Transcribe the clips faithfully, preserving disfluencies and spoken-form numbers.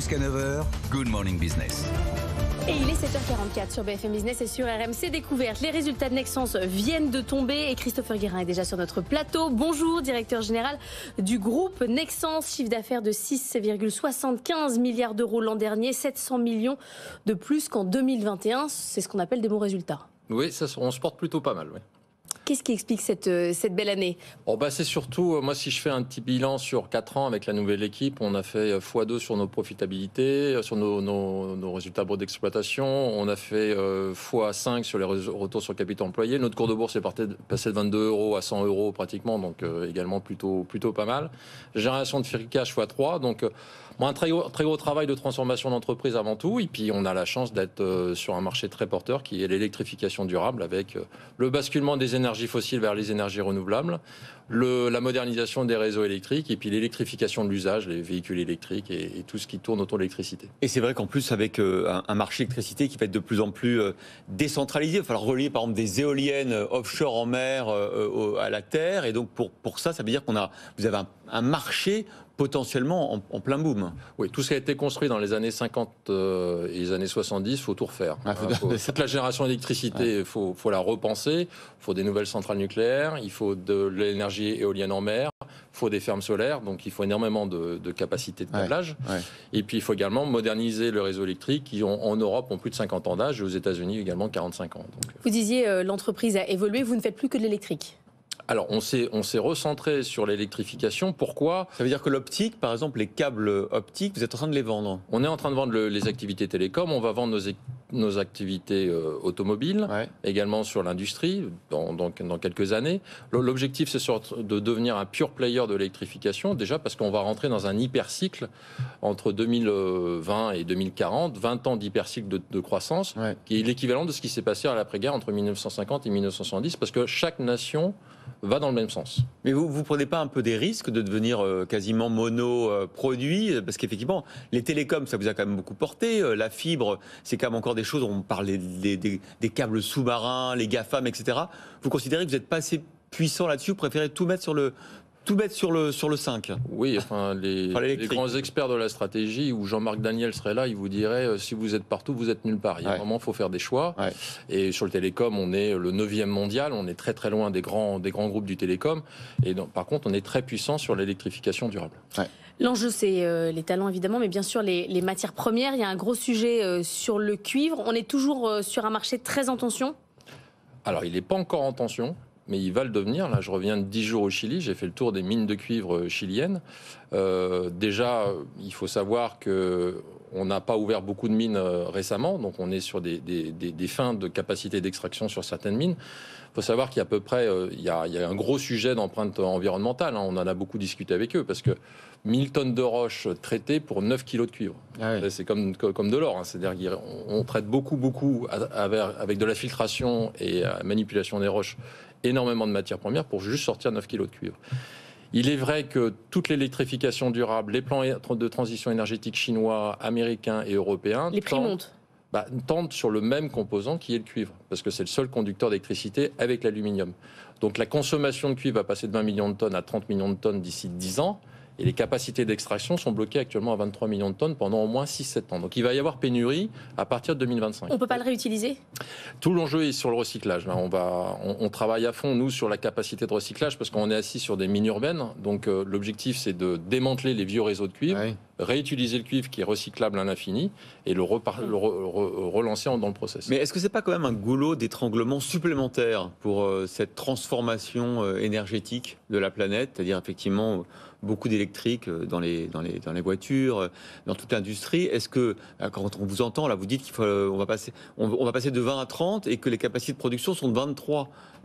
Jusqu'à neuf heures, Good Morning Business. Et il est sept heures quarante-quatre sur B F M Business et sur R M C Découverte. Les résultats de Nexans viennent de tomber et Christopher Guérin est déjà sur notre plateau. Bonjour, directeur général du groupe Nexans. Chiffre d'affaires de six virgule soixante-quinze milliards d'euros l'an dernier, sept cents millions de plus qu'en deux mille vingt et un. C'est ce qu'on appelle des bons résultats. Oui, ça, on se porte plutôt pas mal, oui. Qu'est-ce qui explique cette, cette belle année ? Oh bah c'est surtout, moi si je fais un petit bilan sur quatre ans avec la nouvelle équipe, on a fait fois deux sur nos profitabilités, sur nos, nos, nos résultats bruts d'exploitation, on a fait euh, fois cinq sur les retours sur capital employé, notre cours de bourse est passé de vingt-deux euros à cent euros pratiquement, donc euh, également plutôt, plutôt pas mal. Génération de free cash fois trois, donc euh, bon, un très gros, très gros travail de transformation d'entreprise avant tout, et puis on a la chance d'être euh, sur un marché très porteur qui est l'électrification durable avec euh, le basculement des énergies fossiles vers les énergies renouvelables, le, la modernisation des réseaux électriques et puis l'électrification de l'usage, les véhicules électriques et, et tout ce qui tourne autour de l'électricité. Et c'est vrai qu'en plus avec euh, un, un marché électricité qui va être de plus en plus euh, décentralisé, il va falloir relier par exemple des éoliennes offshore en mer euh, à la terre, et donc pour, pour ça, ça veut dire qu'on a, vous avez un, un marché potentiellement en, en plein boom. Oui, tout ce qui a été construit dans les années cinquante euh, et les années soixante-dix, il faut tout refaire. Ah, faut... Faut, toute la génération d'électricité, il ouais. faut, faut la repenser, il faut des nouvelles centrales nucléaires, il faut de l'énergie éolienne en mer, il faut des fermes solaires, donc il faut énormément de, de capacité de câblage. Ouais. Ouais. Et puis il faut également moderniser le réseau électrique qui en, en Europe ont plus de cinquante ans d'âge et aux États-Unis également quarante-cinq ans. Donc... Vous disiez euh, l'entreprise a évolué, vous ne faites plus que de l'électrique. Alors, on s'est, on s'est recentré sur l'électrification. Pourquoi ? Ça veut dire que l'optique, par exemple, les câbles optiques, vous êtes en train de les vendre ? On est en train de vendre le, les activités télécom. On va vendre nos, nos activités euh, automobiles, ouais. également sur l'industrie, dans, dans, dans quelques années. L'objectif, c'est de devenir un pure player de l'électrification, déjà parce qu'on va rentrer dans un hypercycle entre deux mille vingt et deux mille quarante, vingt ans d'hypercycle de, de croissance, ouais. qui est l'équivalent de ce qui s'est passé à l'après-guerre entre mille neuf cent cinquante et mille neuf cent soixante-dix, parce que chaque nation va dans le même sens. Mais vous ne prenez pas un peu des risques de devenir euh, quasiment mono-produit euh, parce qu'effectivement, les télécoms, ça vous a quand même beaucoup porté. Euh, la fibre, c'est quand même encore des choses, on parle des, des, des câbles sous-marins, les GAFAM, et cetera. Vous considérez que vous n'êtes pas assez puissant là-dessus, vous préférez tout mettre sur le... Tout mettre sur le, sur le cinq. Oui, enfin, les, enfin, les grands experts de la stratégie, où Jean-Marc Daniel serait là, il vous dirait euh, si vous êtes partout, vous êtes nulle part. Il y a ouais. un moment, il faut faire des choix. Ouais. Et sur le télécom, on est le neuvième mondial, on est très très loin des grands, des grands groupes du télécom. Et donc, par contre, on est très puissant sur l'électrification durable. Ouais. L'enjeu, c'est euh, les talents, évidemment, mais bien sûr, les, les matières premières. Il y a un gros sujet euh, sur le cuivre. On est toujours euh, sur un marché très en tension ? Alors, il n'est pas encore en tension. Mais il va le devenir. Là, je reviens de dix jours au Chili. J'ai fait le tour des mines de cuivre chiliennes. Euh, déjà, il faut savoir que on n'a pas ouvert beaucoup de mines récemment, donc on est sur des, des, des, des fins de capacité d'extraction sur certaines mines. Il faut savoir qu'il y a à peu près, euh, il, y a, il y a un gros sujet d'empreinte environnementale. Hein. On en a beaucoup discuté avec eux parce que mille tonnes de roches traitées pour neuf kilos de cuivre. Ah oui. C'est comme, comme de l'or. Hein. C'est-à-dire qu'on traite beaucoup, beaucoup avec de la filtration et la manipulation des roches, énormément de matières premières pour juste sortir neuf kilos de cuivre. Il est vrai que toute l'électrification durable, les plans de transition énergétique chinois, américains et européens... Les prix tendent, montent. Bah, tendent sur le même composant qui est le cuivre, parce que c'est le seul conducteur d'électricité avec l'aluminium. Donc la consommation de cuivre va passer de vingt millions de tonnes à trente millions de tonnes d'ici dix ans. Et les capacités d'extraction sont bloquées actuellement à vingt-trois millions de tonnes pendant au moins six sept ans. Donc il va y avoir pénurie à partir de deux mille vingt-cinq. On ne peut pas le réutiliser ? Tout l'enjeu est sur le recyclage. Là, on, va, on, on travaille à fond, nous, sur la capacité de recyclage, parce qu'on est assis sur des mines urbaines. Donc euh, l'objectif, c'est de démanteler les vieux réseaux de cuivre, oui. réutiliser le cuivre qui est recyclable à l'infini, et le, repar- le re- re- relancer dans le process. Mais est-ce que ce n'est pas quand même un goulot d'étranglement supplémentaire pour euh, cette transformation euh, énergétique de la planète ? C'est-à-dire effectivement... beaucoup d'électrique dans les, dans, les, dans les voitures, dans toute l'industrie. Est-ce que, quand on vous entend, là, vous dites qu'il faut, on va passer, on, on va passer de vingt à trente et que les capacités de production sont de vingt-trois.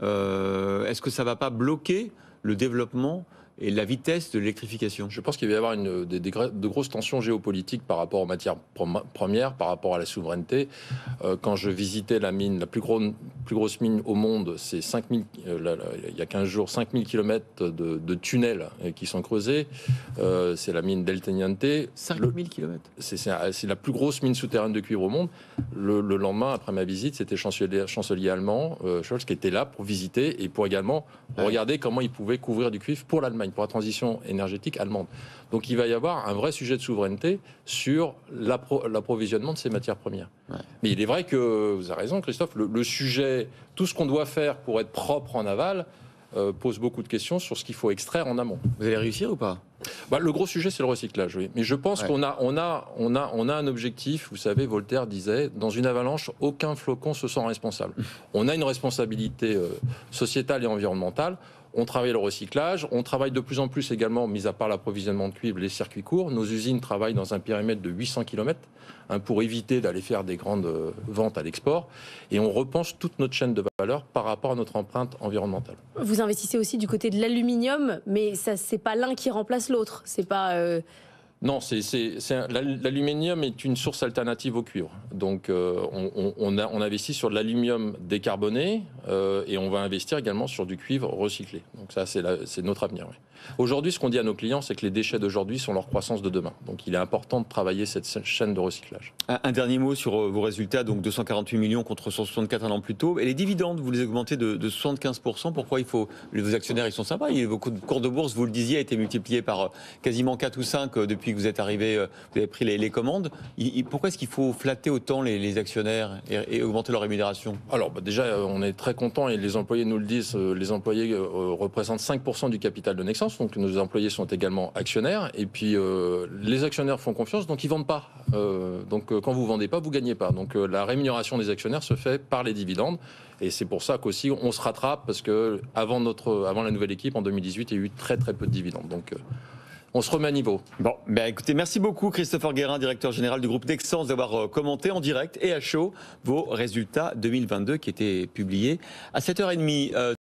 Euh, est-ce que ça ne va pas bloquer le développement et la vitesse de l'électrification? Je pense qu'il va y avoir une, des, des, de grosses tensions géopolitiques par rapport aux matières premières, par rapport à la souveraineté. Euh, quand je visitais la mine, la plus, gros, plus grosse mine au monde, c'est cinq mille, euh, là, là, il y a quinze jours, cinq mille kilomètres de, de tunnels qui sont creusés. Euh, c'est la mine d'El Teniente. cinq mille kilomètres c'est, c'est, c'est la plus grosse mine souterraine de cuivre au monde. Le, le lendemain, après ma visite, c'était le chancelier, chancelier allemand, euh, Scholz, qui était là pour visiter et pour également ouais. regarder comment il pouvait couvrir du cuivre pour l'Allemagne. l'Allemagne, pour la transition énergétique allemande. Donc il va y avoir un vrai sujet de souveraineté sur l'appro- l'approvisionnement de ces matières premières. Ouais. Mais il est vrai que, vous avez raison Christophe, le, le sujet, tout ce qu'on doit faire pour être propre en aval, euh, pose beaucoup de questions sur ce qu'il faut extraire en amont. Vous allez réussir ou pas ? Bah, le gros sujet, c'est le recyclage, oui. Mais je pense ouais. qu'on a, on a, on a, on a un objectif. Vous savez, Voltaire disait, dans une avalanche, aucun flocon se sent responsable. On a une responsabilité euh, sociétale et environnementale. On travaille le recyclage. On travaille de plus en plus également, mis à part l'approvisionnement de cuivre, les circuits courts. Nos usines travaillent dans un périmètre de huit cents kilomètres hein, pour éviter d'aller faire des grandes euh, ventes à l'export. Et on repense toute notre chaîne de valeur par rapport à notre empreinte environnementale. Vous investissez aussi du côté de l'aluminium, mais ça, c'est pas l'un qui remplace l'autre. C'est pas... Euh... Non, c'est, c'est, c'est un, l'aluminium est une source alternative au cuivre. Donc, euh, on, on, a, on investit sur de l'aluminium décarboné euh, et on va investir également sur du cuivre recyclé. Donc ça, c'est, la, c'est notre avenir. Oui. Aujourd'hui, ce qu'on dit à nos clients, c'est que les déchets d'aujourd'hui sont leur croissance de demain. Donc, il est important de travailler cette chaîne de recyclage. Un, un dernier mot sur vos résultats. Donc, deux cent quarante-huit millions contre cent soixante-quatre un an plus tôt. Et les dividendes, vous les augmentez de, de soixante-quinze pour cent. Pourquoi il faut... Vos actionnaires, ils sont sympas. Il y a beaucoup de cours de bourse, vous le disiez, a été multiplié par quasiment quatre ou cinq depuis que vous êtes arrivé, vous avez pris les, les commandes. Il, il, pourquoi est-ce qu'il faut flatter autant les, les actionnaires et, et augmenter leur rémunération ? Alors, bah déjà, on est très contents et les employés nous le disent. Les employés euh, représentent cinq pour cent du capital de Nexans. Donc, nos employés sont également actionnaires. Et puis, euh, les actionnaires font confiance, donc ils vendent pas. Euh, donc, euh, quand vous vendez pas, vous gagnez pas. Donc, euh, la rémunération des actionnaires se fait par les dividendes. Et c'est pour ça qu'aussi, on se rattrape parce que avant notre, avant la nouvelle équipe, en deux mille dix-huit, il y a eu très très peu de dividendes. Donc, euh, on se remet à niveau. Bon, ben écoutez, merci beaucoup Christopher Guérin, directeur général du groupe Nexans, d'avoir commenté en direct et à chaud vos résultats deux mille vingt-deux qui étaient publiés à sept heures trente. Euh,